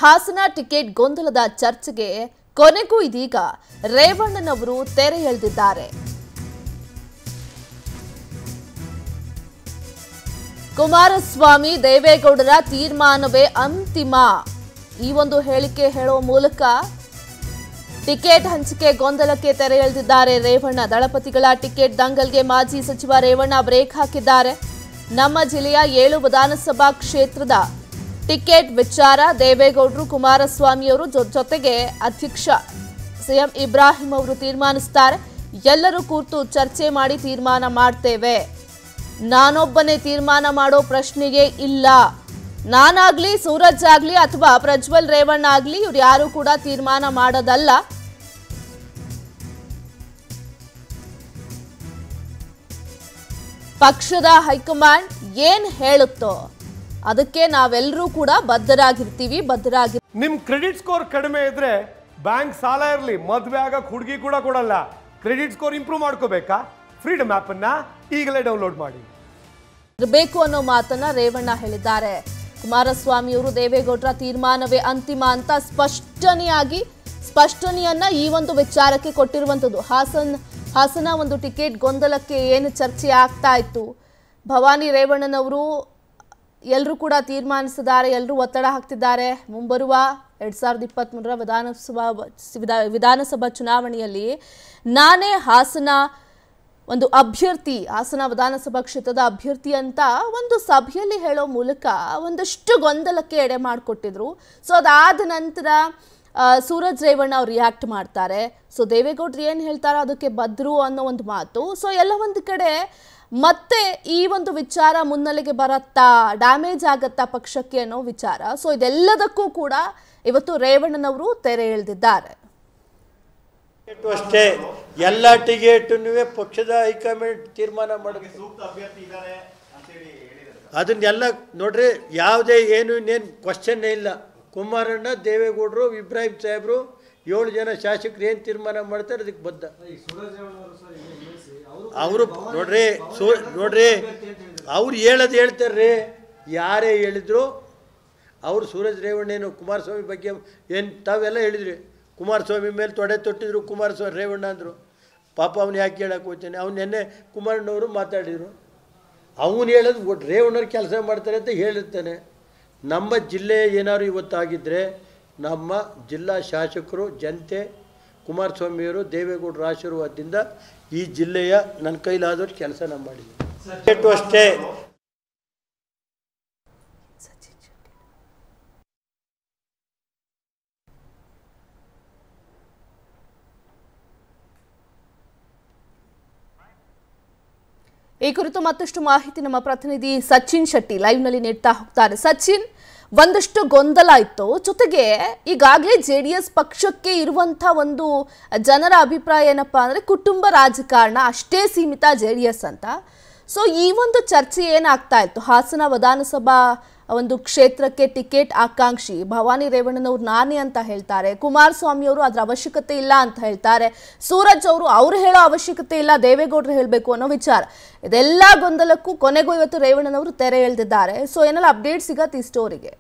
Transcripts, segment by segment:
Hassan ticket ಗೊಂದಲದ ಚರ್ಚೆಗೆ ಕೊನೆಗೂ ಇದೀಗ ರೇವಣ್ಣನವರು ತೆರೆ ಎಳೆದಿದ್ದಾರೆ. ಕುಮಾರಸ್ವಾಮಿ ದೇವೇಗೌಡರ ತೀರ್ಮಾನವೇ ಅಂತಿಮ ಈ ಒಂದು ಹೇಳಿಕೆ ಹೇಳುವ ಮೂಲಕ ಟಿಕೆಟ್ ಹಂಚಿಕೆ ಗೊಂದಲಕ್ಕೆ ತೆರೆ ಎಳೆದಿದ್ದಾರೆ ರೇವಣ್ಣ. ದಳಪತಿಗಳ ಟಿಕೆಟ್ ದಂಗಲ್ಗೆ ಮಾಜಿ ಸಚಿವ ರೇವಣ್ಣ ಬ್ರೇಕ್ ಹಾಕಿದ್ದಾರೆ. ನಮ್ಮ ಜಿಲ್ಲೆಯ 7 ವಿಧಾನಸಭಾ ಕ್ಷೇತ್ರದ ಟಿಕೆಟ್ ವಿಚಾರ ದೇವೇಗೌಡರು ಕುಮಾರಸ್ವಾಮಿ ಅವರು ಜೊತೆಗೆ ಅಧ್ಯಕ್ಷ ಸಿಎಂ ಇಬ್ರಾಹಿಂ ಅವರು ತೀರ್ಮಾನಿಸುತ್ತಾರೆ. ಎಲ್ಲರೂ ಕೂತು ಚರ್ಚೆ ಮಾಡಿ ತೀರ್ಮಾನ ಮಾಡ್ತೇವೆ. ನಾನೊಬ್ಬನೇ ತೀರ್ಮಾನ ಮಾಡೋ ಪ್ರಶ್ನೆಯೇ ಇಲ್ಲ. ನಾನಾಗ್ಲಿ ಸೂರಜ್ ಆಗ್ಲಿ ಅಥವಾ ಪ್ರಜ್ವಲ್ ರೇವಣ್ಣ ಆಗ್ಲಿ ಇವ್ರು ಯಾರು ಕೂಡ ತೀರ್ಮಾನ ಮಾಡೋದಲ್ಲ. ಪಕ್ಷದ ಹೈಕಮಾಂಡ್ ಏನ್ ಹೇಳುತ್ತೋ ಅದಕ್ಕೆ ನಾವೆಲ್ಲರೂ ಕೂಡ ಬದ್ಧರಾಗಿರ್ತೀವಿ. ನಿಮ್ ಕ್ರೆಡಿಟ್ ಸ್ಕೋರ್ ಕಡಿಮೆ ಇದ್ರೆ ಬ್ಯಾಂಕ್ ಸಾಲ ಇರಲಿ ಮದುವೆ ಆಗಕ್ಕೆ ಹುಡುಗಿ ಕೂಡ ಕೊಡಲ್ಲ. ಕ್ರೆಡಿಟ್ ಸ್ಕೋರ್ ಇಂಪ್ರೂವ್ ಮಾಡ್ಕೋಬೇಕಾ? ಫ್ರೀಡಮ್ ಆಪ್ ಅನ್ನ ಈಗಲೇ ಡೌನ್ಲೋಡ್ ಮಾಡಿ. ಬೇಕು ಅನ್ನೋ ಮಾತನ್ನ ರೇವಣ್ಣ ಹೇಳಿದ್ದಾರೆ. ಕುಮಾರಸ್ವಾಮಿ ಅವರು ದೇವೇಗೌಡರ ತೀರ್ಮಾನವೇ ಅಂತಿಮ ಅಂತ ಸ್ಪಷ್ಟನೆಯನ್ನ ಈ ಒಂದು ವಿಚಾರಕ್ಕೆ ಕೊಟ್ಟಿರುವಂತದ್ದು. ಹಾಸನ ಒಂದು ಟಿಕೆಟ್ ಗೊಂದಲಕ್ಕೆ ಏನು ಚರ್ಚೆ ಆಗ್ತಾ ಇತ್ತು, ಭವಾನಿ ರೇವಣ್ಣನವರು ಎಲ್ಲರೂ ಕೂಡ ತೀರ್ಮಾನಿಸಿದ್ದಾರೆ, ಎಲ್ಲರೂ ಒತ್ತಡ ಹಾಕ್ತಿದ್ದಾರೆ. ಮುಂಬರುವ 2023ರ ವಿಧಾನಸಭಾ ಚುನಾವಣೆಯಲ್ಲಿ ನಾನೇ ಹಾಸನ ಒಂದು ಅಭ್ಯರ್ಥಿ, ಹಾಸನ ವಿಧಾನಸಭಾ ಕ್ಷೇತ್ರದ ಅಭ್ಯರ್ಥಿ ಅಂತ ಒಂದು ಸಭೆಯಲ್ಲಿ ಹೇಳೋ ಮೂಲಕ ಒಂದಷ್ಟು ಗೊಂದಲಕ್ಕೆ ಎಡೆ ಮಾಡಿಕೊಟ್ಟಿದ್ರು. ಸೊ ಅದಾದ ನಂತರ ಸೂರಜ್ ರೇವಣ್ಣ ಅವ್ರು ರಿಯಾಕ್ಟ್ ಮಾಡ್ತಾರೆ. ಸೊ ದೇವೇಗೌಡರು ಏನು ಹೇಳ್ತಾರೋ ಅದಕ್ಕೆ ಬದ್ರು ಅನ್ನೋ ಒಂದು ಮಾತು. ಸೊ ಎಲ್ಲ ಒಂದು ಕಡೆ ಮತ್ತೆ ಈ ಒಂದು ವಿಚಾರ ಮುನ್ನೆಲೆಗೆ ಬರತ್ತಾ, ಡ್ಯಾಮೇಜ್ ಆಗತ್ತಾ ಪಕ್ಷಕ್ಕೆ ಅನ್ನೋ ವಿಚಾರ. ಸೊ ಇದೆಲ್ಲದಕ್ಕೂ ಕೂಡ ಇವತ್ತು ರೇವಣ್ಣನವರು ತೆರೆ ಎಳೆದಿದ್ದಾರೆ. ಅಷ್ಟೇ ಎಲ್ಲ ಟಿಕೆಟನ್ನು ಪಕ್ಷದ ಹೈಕಮಾಂಡ್ ತೀರ್ಮಾನ ಮಾಡಬೇಕು. ಅದನ್ನೆಲ್ಲ ನೋಡ್ರಿ, ಯಾವುದೇ ಇನ್ನೇನು ಕ್ವಶನ್ನೇ ಇಲ್ಲ. ಕುಮಾರಣ್ಣ, ದೇವೇಗೌಡರು, ಇಬ್ರಾಹಿಂ ಸಾಹೇಬರು 7 ಜನ ಶಾಸಕರು ಏನು ತೀರ್ಮಾನ ಮಾಡ್ತಾರೆ ಅದಕ್ಕೆ ಬದ್ಧ. ಅವರು ನೋಡ್ರಿ ಅವ್ರು ಹೇಳ್ತಾರ್ರಿ. ಯಾರೇ ಹೇಳಿದ್ರು ಅವರು ಸೂರಜ್ ರೇವಣ್ಣೇನು ಕುಮಾರಸ್ವಾಮಿ ಬಗ್ಗೆ ಏನು ತಾವೆಲ್ಲ ಹೇಳಿದ್ರಿ. ಕುಮಾರಸ್ವಾಮಿ ಮೇಲೆ ತೊಡೆ ತೊಟ್ಟಿದ್ರು, ಕುಮಾರಸ್ವಾಮಿ ರೇವಣ್ಣ ಅಂದರು. ಪಾಪ ಅವ್ನು ಯಾಕೆ ಹೇಳಕ್ಕೆ ಹೋಗ್ತಾನೆ? ಅವ್ನು ನೆನ್ನೆ ಕುಮಾರಣ್ಣವರು ಮಾತಾಡಿದರು. ಅವನು ಹೇಳೋದು ರೇವಣ್ಣವ್ರು ಕೆಲಸ ಮಾಡ್ತಾರೆ ಅಂತ ಹೇಳಿರ್ತಾನೆ. ನಮ್ಮ ಜಿಲ್ಲೆ ಏನಾದ್ರು ಇವತ್ತಾಗಿದ್ದರೆ ನಮ್ಮ ಜಿಲ್ಲಾ ಶಾಸಕರು, ಜನತೆ, ಕುಮಾರಸ್ವಾಮಿಯವರು, ದೇವೇಗೌಡರ ಆಶೀರ್ವಾದದಿಂದ ಈ ಜಿಲ್ಲೆಯ ನನ್ನ ಕೈಲಾದವ್ರು ಕೆಲಸ ನಾವು ಮಾಡಿದ್ವಿ ಅಷ್ಟೇ. ಈ ಕುರಿತು ಮತ್ತಷ್ಟು ಮಾಹಿತಿ ನಮ್ಮ ಪ್ರತಿನಿಧಿ ಸಚಿನ್ ಶೆಟ್ಟಿ ಲೈವ್ನಲ್ಲಿ ನೀಡ್ತಾ ಹೋಗ್ತಾರೆ. ಸಚಿನ್, ಒಂದಷ್ಟು ಗೊಂದಲ ಇತ್ತು, ಜೊತೆಗೆ ಈಗಾಗಲೇ JDS ಪಕ್ಷಕ್ಕೆ ಇರುವಂಥ ಒಂದು ಜನರ ಅಭಿಪ್ರಾಯ ಏನಪ್ಪಾ ಅಂದರೆ ಕುಟುಂಬ ರಾಜಕಾರಣ ಅಷ್ಟೇ ಸೀಮಿತ JDS ಅಂತ. ಸೊ ಈ ಒಂದು ಚರ್ಚೆ ಏನಾಗ್ತಾ ಇತ್ತು, ಹಾಸನ ವಿಧಾನಸಭಾ ಒಂದು ಕ್ಷೇತ್ರಕ್ಕೆ ಟಿಕೆಟ್ ಆಕಾಂಕ್ಷಿ ಭವಾನಿ ರೇವಣ್ಣನವರು ನಾನೇ ಅಂತ ಹೇಳ್ತಾರೆ, ಕುಮಾರಸ್ವಾಮಿ ಅವರು ಅದರ ಅವಶ್ಯಕತೆ ಇಲ್ಲ ಅಂತ ಹೇಳ್ತಾರೆ, ಸೂರಜ್ ಅವರು ಹೇಳೋ ಅವಶ್ಯಕತೆ ಇಲ್ಲ, ದೇವೇಗೌಡರು ಹೇಳಬೇಕು ಅನ್ನೋ ವಿಚಾರ. ಇದೆಲ್ಲ ಗೊಂದಲಕ್ಕೂ ಕೊನೆಗೂ ಇವತ್ತು ರೇವಣ್ಣನವರು ತೆರೆ ಎಳೆದಿದ್ದಾರೆ. ಸೊ ಏನೆಲ್ಲ ಅಪ್ಡೇಟ್ ಸಿಗತ್ತೆ ಈ ಸ್ಟೋರಿಗೆ?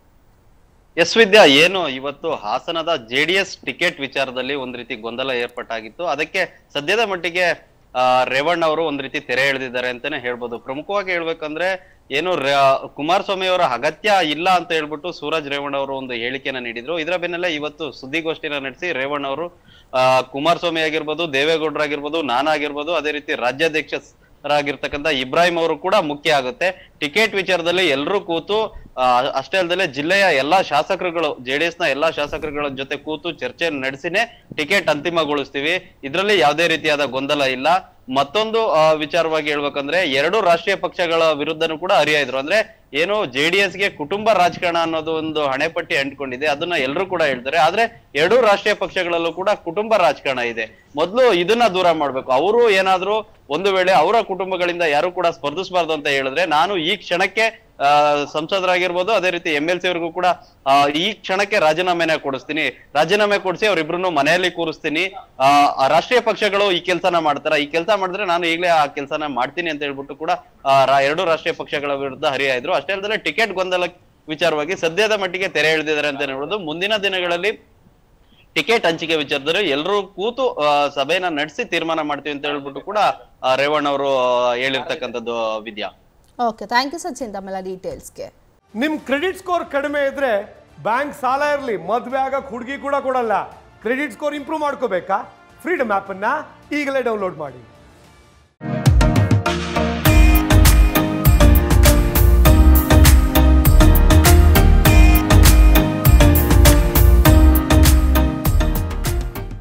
ಎಸ್ ವಿದ್ಯಾ, ಏನು ಇವತ್ತು ಹಾಸನದ JDS ಟಿಕೆಟ್ ವಿಚಾರದಲ್ಲಿ ಒಂದ್ ರೀತಿ ಗೊಂದಲ ಏರ್ಪಟ್ಟಾಗಿತ್ತು. ಅದಕ್ಕೆ ಸದ್ಯದ ಮಟ್ಟಿಗೆ ರೇವಣ್ಣ ಅವರು ಒಂದ್ ರೀತಿ ತೆರೆ ಎಳೆದಿದ್ದಾರೆ ಅಂತಾನೆ ಹೇಳ್ಬೋದು. ಪ್ರಮುಖವಾಗಿ ಹೇಳ್ಬೇಕಂದ್ರೆ ಏನು ಕುಮಾರಸ್ವಾಮಿ ಅವರ ಅಗತ್ಯ ಇಲ್ಲ ಅಂತ ಹೇಳ್ಬಿಟ್ಟು ಸೂರಜ್ ರೇವಣ್ಣ ಅವರು ಒಂದು ಹೇಳಿಕೆನ ನೀಡಿದ್ರು. ಇದರ ಬೆನ್ನಲ್ಲೇ ಇವತ್ತು ಸುದ್ದಿಗೋಷ್ಠಿನ ನಡೆಸಿ ರೇವಣ್ಣ ಅವರು ಕುಮಾರಸ್ವಾಮಿ ಆಗಿರ್ಬೋದು, ದೇವೇಗೌಡರಾಗಿರ್ಬೋದು, ನಾನಾಗಿರ್ಬೋದು, ಅದೇ ರೀತಿ ರಾಜ್ಯಾಧ್ಯಕ್ಷರಾಗಿರ್ತಕ್ಕಂಥ ಇಬ್ರಾಹಿಂ ಅವರು ಕೂಡ ಮುಖ್ಯ ಆಗುತ್ತೆ. ಟಿಕೆಟ್ ವಿಚಾರದಲ್ಲಿ ಎಲ್ಲರೂ ಕೂತು ಅಷ್ಟೇ ಅಲ್ಲದೆ ಜಿಲ್ಲೆಯ ಎಲ್ಲಾ ಶಾಸಕರುಗಳು, JDS ನ ಎಲ್ಲಾ ಶಾಸಕರುಗಳ ಜೊತೆ ಕೂತು ಚರ್ಚೆ ನಡೆಸಿನೇ ಟಿಕೆಟ್ ಅಂತಿಮಗೊಳಿಸ್ತೀವಿ. ಇದರಲ್ಲಿ ಯಾವುದೇ ರೀತಿಯಾದ ಗೊಂದಲ ಇಲ್ಲ. ಮತ್ತೊಂದು ವಿಚಾರವಾಗಿ ಹೇಳ್ಬೇಕಂದ್ರೆ 2 ರಾಷ್ಟ್ರೀಯ ಪಕ್ಷಗಳ ವಿರುದ್ಧನೂ ಕೂಡ ಹರಿಯಾಯ್ದ್ರು. ಅಂದ್ರೆ ಏನು JDS ಗೆ ಕುಟುಂಬ ರಾಜಕಾರಣ ಅನ್ನೋದು ಒಂದು ಹಣೆಪಟ್ಟಿ ಅಂಟ್ಕೊಂಡಿದೆ, ಅದನ್ನ ಎಲ್ಲರೂ ಕೂಡ ಹೇಳ್ತಾರೆ. ಆದ್ರೆ 2 ರಾಷ್ಟ್ರೀಯ ಪಕ್ಷಗಳಲ್ಲೂ ಕೂಡ ಕುಟುಂಬ ರಾಜಕಾರಣ ಇದೆ. ಮೊದಲು ಇದನ್ನ ದೂರ ಮಾಡ್ಬೇಕು. ಅವರು ಏನಾದ್ರು ಒಂದು ವೇಳೆ ಅವರ ಕುಟುಂಬಗಳಿಂದ ಯಾರು ಕೂಡ ಸ್ಪರ್ಧಿಸಬಾರ್ದು ಅಂತ ಹೇಳಿದ್ರೆ ನಾನು ಈ ಕ್ಷಣಕ್ಕೆ ಸಂಸದರಾಗಿರ್ಬೋದು, ಅದೇ ರೀತಿ MLC ಅವರಿಗೂ ಕೂಡ ಈ ಕ್ಷಣಕ್ಕೆ ರಾಜೀನಾಮೆನ ಕೊಡಿಸ್ತೀನಿ, ರಾಜೀನಾಮೆ ಕೊಡಿಸಿ ಅವ್ರಿಬ್ರು ಮನೆಯಲ್ಲಿ ಕೂರಿಸ್ತೀನಿ. ರಾಷ್ಟ್ರೀಯ ಪಕ್ಷಗಳು ಈ ಕೆಲಸನ ಮಾಡ್ತಾರ, ಈ ಕೆಲಸ ಮಾಡಿದ್ರೆ ನಾನು ಈಗಲೇ ಆ ಕೆಲಸನ ಮಾಡ್ತೀನಿ ಅಂತ ಹೇಳ್ಬಿಟ್ಟು ಕೂಡ 2 ರಾಷ್ಟ್ರೀಯ ಪಕ್ಷಗಳ ವಿರುದ್ಧ ಹರಿಯಾಯ್ದ್ರು. ಅಷ್ಟೇ ಅಲ್ಲದೆ ಟಿಕೆಟ್ ಗೊಂದಲ ವಿಚಾರವಾಗಿ ಸದ್ಯದ ಮಟ್ಟಿಗೆ ತೆರೆ ಎಳೆದಿದ್ದಾರೆ ಅಂತ ಹೇಳ್ಬೋದು. ಮುಂದಿನ ದಿನಗಳಲ್ಲಿ ಟಿಕೆಟ್ ಹಂಚಿಕೆ ವಿಚಾರದಲ್ಲಿ ಎಲ್ಲರೂ ಕೂತು ಸಭೆಯನ್ನ ನಡೆಸಿ ತೀರ್ಮಾನ ಮಾಡ್ತೀವಿ ಅಂತ ಹೇಳ್ಬಿಟ್ಟು ಕೂಡ ರೇವಣ್ಣ ಅವರು ಹೇಳಿರ್ತಕ್ಕಂಥದ್ದು Vidya. Okay, thank you Sachin ತಮ್ಮೆಲ್ಲ ಡೀಟೇಲ್ಸ್ಗೆ. ನಿಮ್ ಕ್ರೆಡಿಟ್ ಸ್ಕೋರ್ ಕಡಿಮೆ ಇದ್ರೆ ಬ್ಯಾಂಕ್ ಸಾಲ ಇರಲಿ ಮದುವೆ ಆಗಕ್ಕೆ ಹುಡುಗಿ ಕೂಡ ಕೊಡಲ್ಲ. ಕ್ರೆಡಿಟ್ ಸ್ಕೋರ್ ಇಂಪ್ರೂವ್ ಮಾಡ್ಕೋಬೇಕಾ? ಫ್ರೀಡಮ್ ಆ್ಯಪನ್ನು ಈಗಲೇ ಡೌನ್ಲೋಡ್ ಮಾಡಿ.